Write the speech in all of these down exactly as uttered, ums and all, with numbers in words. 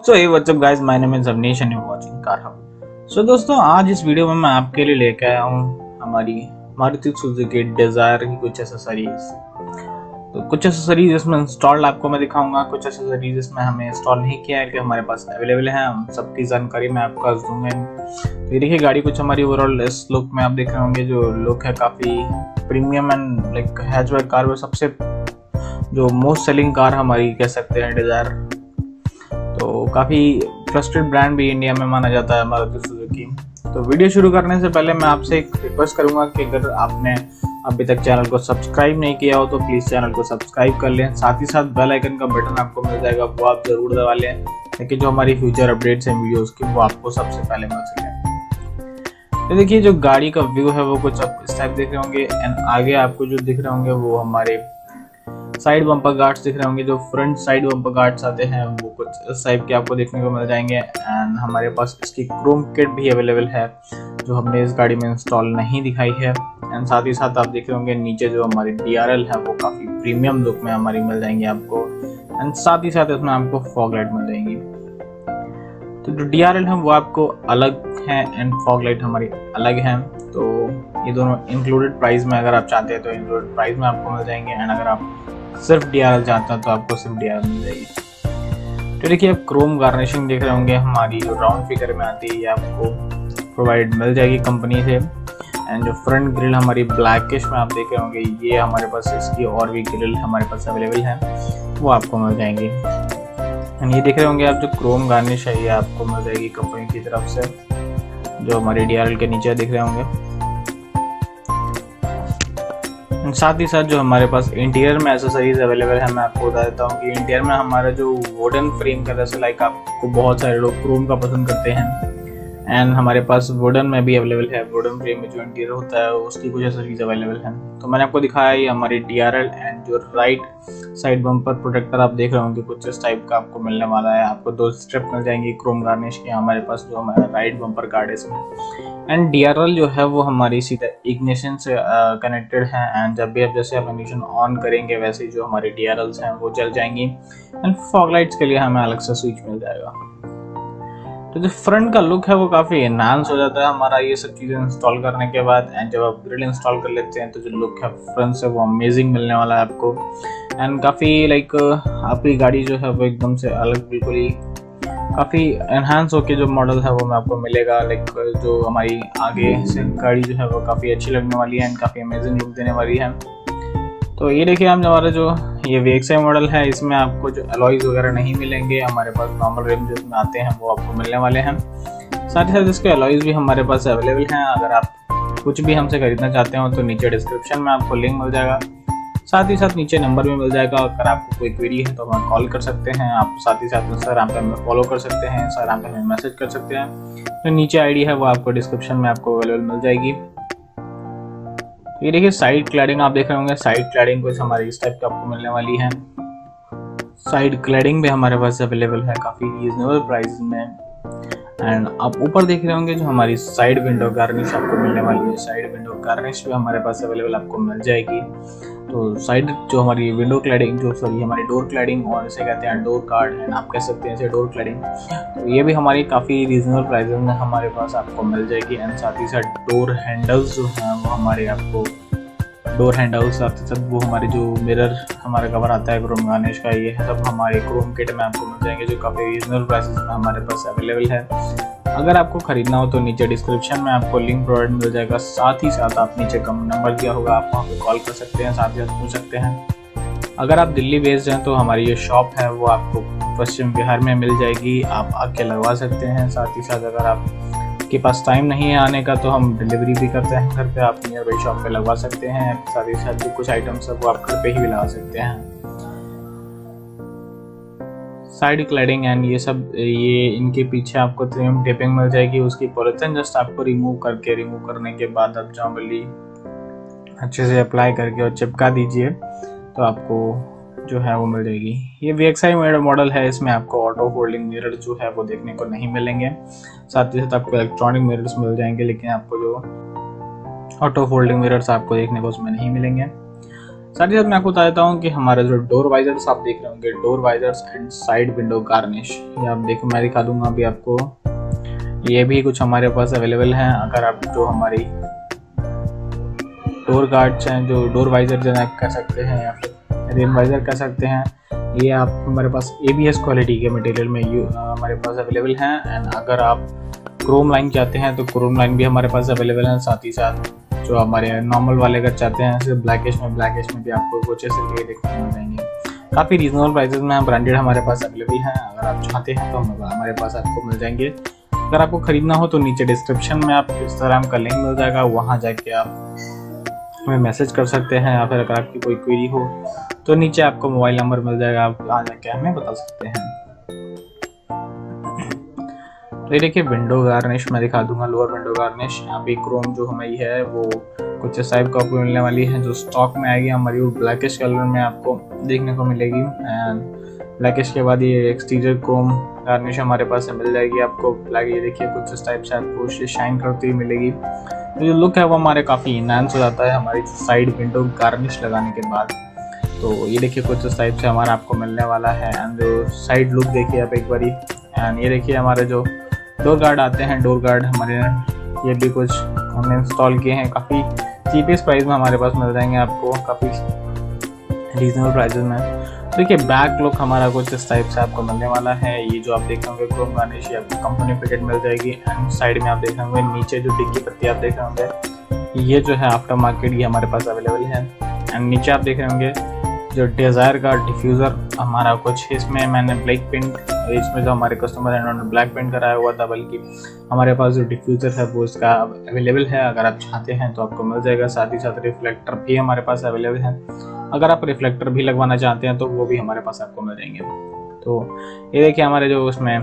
So hey what's up guys, my name is Avneesh and you watching car hub. So दोस्तों, आज इस video में मैं आपके लिए लेकर आया हूँ हमारी मारुति सुजुकी डिजायर की कुछ एसेसरीज। तो कुछ एसेसरीज इसमें इंस्टॉल्ड आपको मैं दिखाऊंगा, कुछ एसेसरीज इसमें हमें इंस्टॉल नहीं किया है कि हमारे पास अवेलेबल है, उन सबकी जानकारी मैं आपको आज दूंगा। तो ये देखिए, गाड़ी कुछ हमारी ओवरऑल इस लुक में आप देख रहे होंगे। जो लुक है काफ़ी premium and like hatchback car में सबसे जो मोस्ट सेलिंग कार हमारी कह सकते हैं डिजायर। तो काफ़ी ट्रस्टेड ब्रांड भी इंडिया में माना जाता है मारुति सुजुकी। तो वीडियो शुरू करने से पहले मैं आपसे एक रिक्वेस्ट करूंगा कि अगर आपने अभी तक चैनल को सब्सक्राइब नहीं किया हो तो प्लीज़ चैनल को सब्सक्राइब कर लें। साथ ही साथ बेल आइकन का बटन आपको मिल जाएगा, वो आप जरूर दबा लें ताकि जो हमारी फ्यूचर अपडेट्स हैं वीडियोस की वो आपको सबसे पहले मिल सके। तो देखिए, जो गाड़ी का व्यू है वो कुछ आप इस टाइप देख रहे होंगे एंड आगे आपको जो दिख रहे होंगे वो हमारे साइड बम्पर गार्ड्स दिख रहे होंगे। जो फ्रंट साइड बम्पर गार्ड्स आते हैं वो कुछ इस टाइप के आपको देखने को मिल जाएंगे एंड हमारे पास इसकी क्रोम किट भी अवेलेबल है जो हमने इस गाड़ी में इंस्टॉल नहीं दिखाई है। एंड साथ ही साथ आप देख रहे होंगे नीचे जो हमारी डी आर एल है वो काफ़ी प्रीमियम लुक में हमारी मिल जाएंगी आपको। एंड साथ ही साथ इसमें आपको फॉग लाइट मिल जाएंगी। तो जो डी आर एल है वो आपको अलग है एंड फॉग लाइट हमारी अलग है। तो ये दोनों इंक्लूडेड प्राइस में अगर आप चाहते हैं तो इंक्लूडेड प्राइस में आपको मिल जाएंगे एंड अगर आप सिर्फ डी आर एल चाहते हैं तो आपको सिर्फ डी आर एल मिल जाएगी। तो देखिए, आप क्रोम गार्निशिंग देख रहे होंगे हमारी जो राउंड फिगर में आती है ये आपको प्रोवाइड मिल जाएगी कंपनी से। एंड जो फ्रंट ग्रिल हमारी ब्लैकिश में आप देख रहे होंगे, ये हमारे पास इसकी और भी ग्रिल हमारे पास अवेलेबल है वो आपको मिल जाएंगी। एंड ये देख रहे होंगे आप जो क्रोम गार्निश है ये आपको मिल जाएगी कंपनी की तरफ से, जो हमारे डी आर एल के नीचे दिख रहे होंगे। साथ ही साथ जो हमारे पास इंटीरियर में एसेसरीज अवेलेबल है मैं आपको बता देता हूँ कि इंटीरियर में हमारा जो वुडन फ्रेम का जैसे लाइक आपको बहुत सारे लोग क्रोम का पसंद करते हैं एंड हमारे पास वुडन में भी अवेलेबल है। वुडन फ्रेम में जो इंटीरियर होता है उसकी कुछ एसेसरीज अवेलेबल है। तो मैंने आपको दिखाया ये हमारी डी आर एल एंड जो राइट साइड बम्पर प्रोटेक्टर आप देख रहे होंगे कुछ इस टाइप का आपको मिलने वाला है। आपको दो स्ट्रिप मिल जाएंगी क्रोम गार्निश की हमारे पास जो हमारा राइट बम्पर गार्ड है इसमें। एंड डी आर एल जो है वो हमारी सीधा इग्निशन से कनेक्टेड है एंड जब भी आप जैसे आप इग्निशन ऑन करेंगे वैसे ही जो हमारी डी आर एल्स हैं वो जल जाएंगी। एंड फॉग लाइट्स के लिए हमें अलग से स्विच मिल जाएगा। तो जो फ्रंट का लुक है वो काफ़ी एनहांस हो जाता है हमारा ये सब चीज़ें इंस्टॉल करने के बाद। एंड जब आप ग्रिल इंस्टॉल कर लेते हैं तो जो लुक है फ्रंट से वो अमेजिंग मिलने वाला है आपको। एंड काफ़ी लाइक आपकी गाड़ी जो है वो एकदम से अलग बिल्कुल ही काफ़ी एनहांस होके जो मॉडल है वो मैं आपको मिलेगा। लाइक जो हमारी आगे से गाड़ी जो है वो काफ़ी अच्छी लगने वाली है एंड काफ़ी अमेजिंग लुक देने वाली है। तो ये देखिए, हम हमारा जो ये वी एक्स आई मॉडल है इसमें आपको जो अलॉयज वगैरह नहीं मिलेंगे, हमारे पास नॉर्मल रिम जिसमें आते हैं वो आपको मिलने वाले हैं। साथ ही साथ इसके अलॉयज भी हमारे पास अवेलेबल हैं। अगर आप कुछ भी हमसे खरीदना चाहते हो तो नीचे डिस्क्रिप्शन में आपको लिंक मिल जाएगा, साथ ही साथ नीचे नंबर भी मिल जाएगा। अगर आपको कोई क्वेरी है तो हमें कॉल कर सकते हैं आप, साथ ही साथ इंस्टाग्राम पे हमें फॉलो कर सकते हैं, इंस्टाग्राम पे हमें मैसेज कर सकते हैं। तो नीचे आईडी है वो आपको डिस्क्रिप्शन में आपको अवेलेबल मिल जाएगी। ये देखिए, साइड क्लैडिंग आप देख रहे होंगे, साइड क्लैडिंग कुछ हमारी इस टाइप की आपको मिलने वाली है। साइड क्लैडिंग भी हमारे पास अवेलेबल है काफ़ी रीजनेबल प्राइस में। एंड आप ऊपर देख रहे होंगे जो हमारी साइड विंडो गार्निश आपको मिलने वाली है, साइड विंडो गार्निश भी हमारे पास अवेलेबल आपको मिल जाएगी। तो साइड जो हमारी विंडो क्लैडिंग जो सॉरी हमारी डोर क्लैडिंग और इसे कहते हैं डोर कार्ड एंड आप कह सकते हैं इसे डोर क्लैडिंग, तो ये भी हमारी काफ़ी रीजनेबल प्राइसेस में हमारे पास आपको मिल जाएगी। एंड साथ ही साथ डोर हैंडल्स जो हैं वो हमारे आपको डोर हैंडल्स साथ ही साथ वो हमारे जो मिरर हमारा कवर आता है क्रोम गार्निश का, ये सब हमारे क्रोम किट में आपको मिल जाएंगे जो काफ़ी रीजनेबल प्राइसेस में हमारे पास अवेलेबल है। अगर आपको खरीदना हो तो नीचे डिस्क्रिप्शन में आपको लिंक प्रोवाइड मिल जाएगा। साथ ही साथ आप नीचे कम नंबर दिया होगा, आप वहाँ पे कॉल कर सकते हैं, साथ ही साथ पूछ सकते हैं। अगर आप दिल्ली बेस्ड हैं तो हमारी ये शॉप है वो आपको पश्चिम बिहार में मिल जाएगी, आप आके लगवा सकते हैं। साथ ही साथ अगर आपके पास टाइम नहीं है आने का तो हम डिलीवरी भी करते हैं घर पे, आप नियर बाई शॉप पे लगवा सकते हैं। साथ ही साथ जो कुछ आइटम्स है वो आप घर पे ही भी लगा सकते हैं। साइड क्लैडिंग एंड ये सब ये इनके पीछे आपको ट्रिम टेपिंग मिल जाएगी, उसकी पॉलिथीन जस्ट आपको रिमूव करके रिमूव करने के बाद आप नॉर्मली अच्छे से अप्लाई करके और चिपका दीजिए तो आपको जो है वो मिल जाएगी। ये वी एक्स आई मॉडल है, इसमें आपको ऑटो फोल्डिंग मिरर जो है वो देखने को नहीं मिलेंगे। साथ ही साथ आपको इलेक्ट्रॉनिक मिरर्स मिल जाएंगे लेकिन आपको जो ऑटो फोल्डिंग मिरर्स आपको देखने को उसमें नहीं मिलेंगे। साथ ही साथ मैं आपको बता देता हूँ कि हमारे जो डोर वाइजर्स आप देख रहे होंगे, door visors and side window garnish, ये आप देखो मैं दिखा दूंगा अभी आपको, ये भी कुछ हमारे पास अवेलेबल हैं। अगर आप जो हमारी डोर गार्ड्स हैं, जो डोर वाइजर जो आप कह सकते हैं या फिर रेन वाइजर कह सकते हैं, ये आप हमारे पास ए बी एस क्वालिटी के मटेरियल में यू हमारे पास अवेलेबल हैं। एंड अगर आप क्रोम लाइन चाहते हैं तो क्रोम लाइन भी हमारे पास अवेलेबल है। साथ ही साथ जो हमारे नॉर्मल वाले अगर चाहते हैं सिर्फ ब्लैकिश में, ब्लैकिश में भी आपको कुछ ऐसे के देखने को मिल जाएंगे। काफ़ी रीजनेबल प्राइसेस में ब्रांडेड हमारे पास अवेलेबल हैं। अगर आप चाहते हैं तो हमारे पास आपको मिल जाएंगे। अगर आपको खरीदना हो तो नीचे डिस्क्रिप्शन में आप इंस्टाग्राम का लिंक मिल जाएगा, वहाँ जाके आप हमें मैसेज कर सकते हैं, या फिर अगर आपकी कोई क्वेरी हो तो नीचे आपको मोबाइल नंबर मिल जाएगा, आप वहाँ जाके हमें बता सकते हैं। तो ये देखिए विंडो गार्निश मैं दिखा दूंगा, लोअर विंडो गार्निश। यहाँ पे क्रोम जो हमारी है वो कुछ इस टाइप का आपको मिलने वाली है, जो स्टॉक में आएगी हमारी वो ब्लैकिश कलर में आपको देखने को मिलेगी। एंड ब्लैकिश के बाद ये एक्सटीरियर क्रोम गार्निश हमारे पास मिल जाएगी आपको ब्लैक। ये देखिए कुछ इस टाइप से आपको शाइन करती हुई मिलेगी। तो जो लुक है वो हमारे काफ़ी इनहांस हो जाता है हमारी साइड विंडो गार्निश लगाने के बाद। तो ये देखिए कुछ इस टाइप से हमारा आपको मिलने वाला है। एंड जो साइड लुक देखिए आप एक बारी। एंड ये देखिए हमारे जो डोर गार्ड आते हैं, डोर गार्ड हमारे ये भी कुछ हमने इंस्टॉल किए हैं, काफ़ी चीपेस्ट प्राइस में हमारे पास मिल जाएंगे आपको, काफ़ी रीजनेबल प्राइसेस में। तो देखिए बैक लुक हमारा कुछ इस टाइप से आपको मिलने वाला है। ये जो आप देख रहे होंगे क्रोम गार्निश ये आपको कंपनी फिटेड मिल जाएगी। एंड साइड में आप देख रहे होंगे, नीचे जो डिग्गी पत्ती आप देख रहे होंगे, ये जो है आफ्टर मार्केट ये हमारे पास अवेलेबल है। एंड नीचे आप देख रहे होंगे जो डिज़ायर का डिफ्यूज़र हमारा कुछ, इसमें मैंने ब्लैक पेंट, इसमें जो हमारे कस्टमर हैं उन्होंने ब्लैक पेंट कराया हुआ था, बल्कि हमारे पास जो डिफ्यूज़र है वो इसका अवेलेबल है। अगर आप चाहते हैं तो आपको मिल जाएगा। साथ ही साथ रिफ्लेक्टर भी हमारे पास अवेलेबल है। अगर आप रिफ्लेक्टर भी लगवाना चाहते हैं तो वो भी हमारे पास आपको मिल जाएंगे। तो ये देखिए हमारे जो उसमें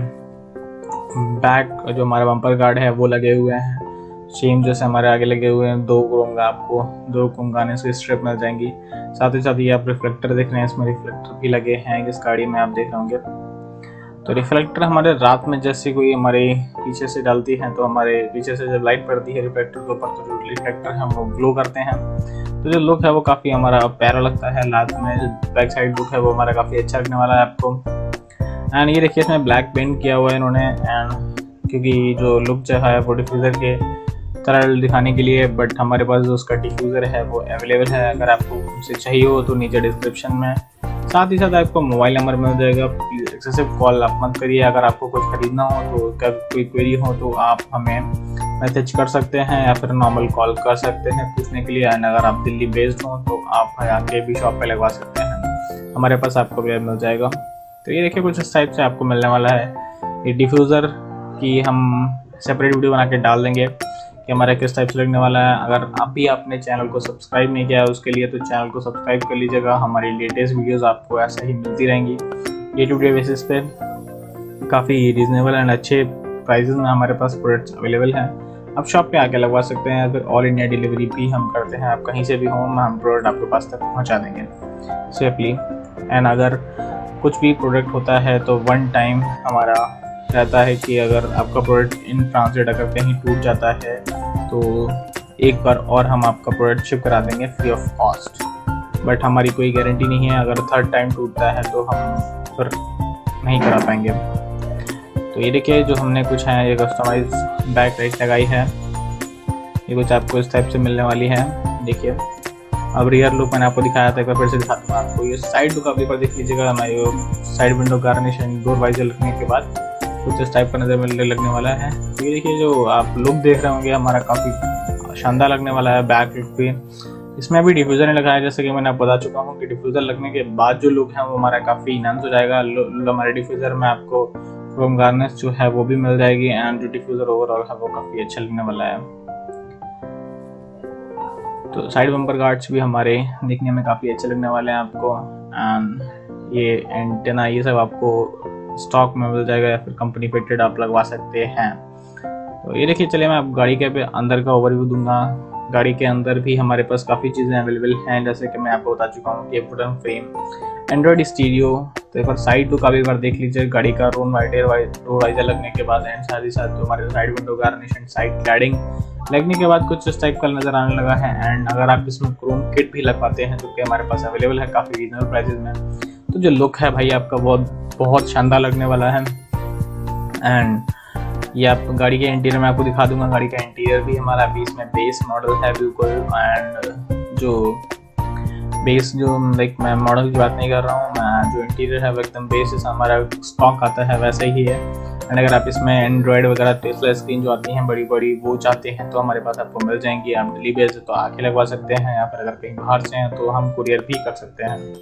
बैक जो हमारा बम्पर गार्ड है वो लगे हुए हैं, सेम जैसे हमारे आगे लगे हुए हैं। दो क्रोम का आपको दो क्रोम गाने से स्ट्रिप मिल जाएंगी। साथ ही साथ ये आप रिफ्लेक्टर देख रहे हैं, इसमें रिफ्लेक्टर भी लगे हैं इस गाड़ी में आप देख रहे होंगे। तो रिफ्लेक्टर हमारे रात में जैसे कोई हमारे पीछे से डालती है तो हमारे पीछे से जब लाइट पड़ती है रिफ्लेक्टर के ऊपर तो जो रिफ्लेक्टर है वो ग्लो करते हैं। तो जो लुक है वो काफ़ी हमारा प्यारा लगता है। रात में जो बैक साइड लुक है वो हमारा काफ़ी अच्छा लगने वाला है आपको। एंड ये देखिए इसमें ब्लैक पेंट किया हुआ है इन्होंने, एंड क्योंकि जो लुक जो है वो डिफ्यूज़र के तरह दिखाने के लिए, बट हमारे पास जो उसका डिफ्यूज़र है वो अवेलेबल है। अगर आपको उनसे चाहिए हो तो नीचे डिस्क्रिप्शन में, साथ ही साथ आपको मोबाइल नंबर मिल जाएगा। प्लीज़ एक्सेसिव कॉल आप मत करिए। अगर आपको कुछ खरीदना हो तो कब कोई क्वेरी हो तो आप हमें मैसेज कर सकते हैं या फिर नॉर्मल कॉल कर सकते हैं पूछने के लिए। एंड अगर आप दिल्ली बेस्ड हो तो आप आके भी शॉप पे लगवा सकते हैं, हमारे पास आपको भी मिल जाएगा। तो ये देखिए कुछ इस टाइप से आपको मिलने वाला है। ये डिफ्यूज़र की हम सेपरेट वीडियो बना के डाल देंगे कि हमारा किस टाइप से लगने वाला है। अगर आप भी अपने चैनल को सब्सक्राइब नहीं किया है उसके लिए तो चैनल को सब्सक्राइब कर लीजिएगा। हमारी लेटेस्ट वीडियोस आपको ऐसे ही मिलती रहेंगी डे टू डे बेसिस पे। काफ़ी रीजनेबल एंड अच्छे प्राइसेस में हमारे पास प्रोडक्ट्स अवेलेबल हैं। आप शॉप पे आके लगवा सकते हैं, फिर ऑल इंडिया डिलीवरी भी हम करते हैं। आप कहीं से भी हो हम प्रोडक्ट आपके पास तक पहुँचा देंगे सेफली। एंड अगर कुछ भी प्रोडक्ट होता है तो वन टाइम हमारा रहता है कि अगर आपका प्रोडक्ट इन ट्रांसलेट अगर कहीं टूट जाता है तो एक बार और हम आपका प्रोडक्ट शिप करा देंगे फ्री ऑफ कॉस्ट। बट हमारी कोई गारंटी नहीं है, अगर थर्ड टाइम टूटता है तो हम फिर नहीं करा पाएंगे। तो ये देखिए जो हमने कुछ है ये कस्टमाइज बैक लाइट लगाई है, ये कुछ आपको इस टाइप से मिलने वाली है। देखिए अब रियर लुक मैंने आपको दिखाया था, एक बार फिर से दिखाता हूँ आपको। ये साइड लुक आप एक बार देख लीजिएगा। हमारे side window garnish and door visor लगने के बाद कुछ इस टाइप का नज़र मिलने लगने वाला है। तो ये देखिए जो आप लुक देख रहे होंगे हमारा काफ़ी शानदार लगने वाला है। बैक लुक भी इसमें भी डिफ्यूज़र नहीं लगाया, जैसे कि मैंने आप बता चुका हूँ कि डिफ्यूज़र लगने के बाद जो लुक है वो हमारा काफ़ी इनहांस हो जाएगा। हमारे डिफ्यूज़र में आपको क्रोम गार्निश जो है वो भी मिल जाएगी एंड जो डिफ्यूज़र ओवरऑल है वो काफ़ी अच्छा लगने वाला है। तो साइड बम्पर गार्ड्स भी हमारे देखने में काफ़ी अच्छे लगने वाले हैं आपको। एंड ये एंटेना ये सब आपको स्टॉक में मिल जाएगा या फिर कंपनी फिटेड आप लगवा सकते हैं। तो ये देखिए चलिए मैं आप गाड़ी के अंदर का ओवरव्यू दूंगा। गाड़ी के अंदर भी हमारे पास काफ़ी चीज़ें अवेलेबल हैं, जैसे कि मैं आपको बता चुका हूँ कि वुडन फ्रेम, एंड्रॉइड स्टीरियो। तो एक बार साइड लुक आप एक बार देख लीजिए गाड़ी का। रोन वाइडर रोड वाइजर लगने के बाद एंड साथ ही साथ जो हमारे side window garnish and side cladding लगने के बाद कुछ इस टाइप का नज़र आने लगा है। एंड अगर आप इसमें क्रोम किट भी लगवाते हैं जो कि हमारे पास अवेलेबल है काफ़ी रीजनेबल प्राइसेस में, तो जो लुक है भाई आपका बहुत बहुत शानदार लगने वाला है। एंड ये आप गाड़ी के इंटीरियर में आपको दिखा दूंगा। गाड़ी का इंटीरियर भी हमारा अभी इसमें बेस मॉडल है बिल्कुल। एंड जो बेस जो लाइक मैं मॉडल की बात नहीं कर रहा हूँ, मैं जो इंटीरियर है वो एकदम बेस हमारा स्टॉक आता है वैसा ही है। एंड अगर आप इसमें एंड्रॉयड वगैरह टेस्ला स्क्रीन जो आती हैं बड़ी बड़ी वो चाहते हैं तो हमारे पास आपको मिल जाएंगी। आप दिल्ली बेस्ड तो आके लगवा सकते हैं, या फिर अगर कहीं बाहर से हैं तो हम कुरियर भी कर सकते हैं।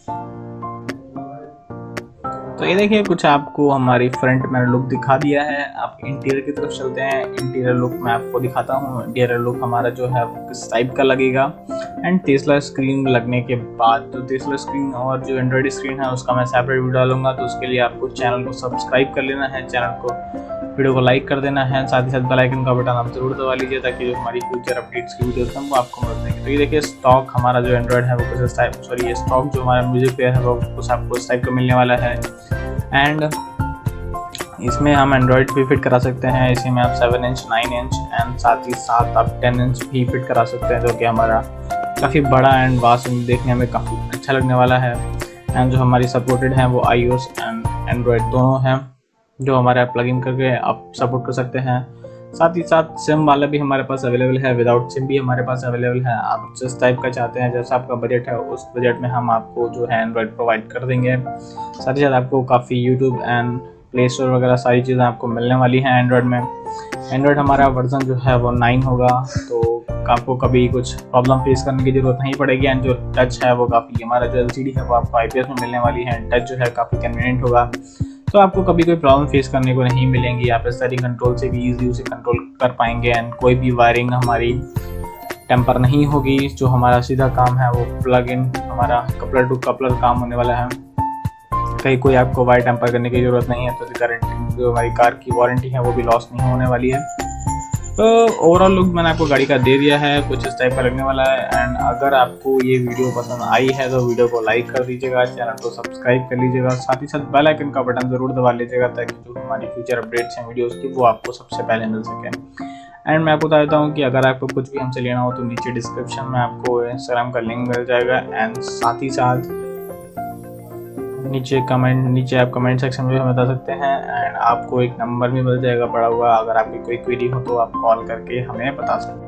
तो ये देखिए कुछ आपको हमारी फ्रंट मैंने लुक दिखा दिया है। आप इंटीरियर की तरफ चलते हैं। इंटीरियर लुक मैं आपको दिखाता हूँ। इंटीरियर लुक हमारा जो है किस टाइप का लगेगा। एंड टेस्ला स्क्रीन लगने के बाद तो टेस्ला स्क्रीन और जो एंड्रॉयड स्क्रीन है उसका मैं सेपरेट वीडियो डालूंगा, तो उसके लिए आपको चैनल को सब्सक्राइब कर लेना है, चैनल को वीडियो को लाइक कर देना है, साथ ही साथ बेल आइकन का बटन आप जरूर दबा लीजिए ताकि जो हमारी फ्यूचर अपडेट्स की वीडियोस हैं वो आपको मिल सकेंगे। तो ये देखिए स्टॉक हमारा जो एंड्रॉयड है वो कुछ इस टाइप सॉरी ये स्टॉक जो हमारा म्यूजिक प्लेयर है वो कुछ आपको इस टाइप का मिलने वाला है। एंड इसमें हम एंड्रॉयड भी फिट करा सकते हैं। इसी में आप seven inch nine inch and साथ ही साथ आप टेन इंच भी फिट करा सकते हैं, जो कि हमारा काफ़ी बड़ा एंड वास्ट देखने में काफ़ी अच्छा लगने वाला है। एंड जो हमारी सपोर्टेड है वो आईओएस एंड एंड्रॉयड दोनों हैं, जो हमारे प्लग इन करके आप सपोर्ट कर सकते हैं। साथ ही साथ सिम वाला भी हमारे पास अवेलेबल है, विदाउट सिम भी हमारे पास अवेलेबल है। आप जिस टाइप का चाहते हैं, जैसा आपका बजट है उस बजट में हम आपको जो है एंड्रॉयड प्रोवाइड कर देंगे। साथ ही साथ आपको काफ़ी यूट्यूब एंड प्ले स्टोर वगैरह सारी चीज़ें आपको मिलने वाली हैं एंड्रॉयड में। एंड्रॉयड हमारा वर्जन जो है वो नाइन होगा, तो आपको कभी कुछ प्रॉब्लम फेस करने की ज़रूरत नहीं पड़ेगी। एंड जो टच है वो काफ़ी हमारा जो एलसीडी है वो आपको आईपीएस में मिलने वाली है। टच जो है काफ़ी कन्वीनियंट होगा, तो आपको कभी कोई प्रॉब्लम फेस करने को नहीं मिलेंगी। आप इस सारी कंट्रोल से भी ईजी उसे कंट्रोल कर पाएंगे। एंड कोई भी वायरिंग हमारी टेम्पर नहीं होगी। जो हमारा सीधा काम है वो प्लग इन हमारा कपलर टू कपलर काम होने वाला है। कहीं कोई आपको वायर टेम्पर करने की ज़रूरत नहीं है, तो गारंटी जो हमारी कार की वारंटी है वो भी लॉस नहीं होने वाली है। तो ओवरऑल लुक मैंने आपको गाड़ी का दे दिया है, कुछ इस टाइप का लगने वाला है। एंड अगर आपको ये वीडियो पसंद आई है तो वीडियो को लाइक कर दीजिएगा, चैनल को सब्सक्राइब कर लीजिएगा, साथ ही साथ बेल आइकन का बटन जरूर दबा लीजिएगा ताकि जो हमारी फ्यूचर अपडेट्स हैं वीडियोस की वो आपको सबसे पहले मिल सके। एंड मैं आपको बता देता हूँ कि अगर आपको कुछ भी हमसे लेना हो तो नीचे डिस्क्रिप्शन में आपको इंस्टाग्राम का लिंक मिल जाएगा। एंड साथ ही साथ नीचे कमेंट नीचे आप कमेंट सेक्शन में हमें बता सकते हैं। एंड आपको एक नंबर भी मिल जाएगा पड़ा हुआ, अगर आपकी कोई क्वेरी हो तो आप कॉल करके हमें बता सकते हैं।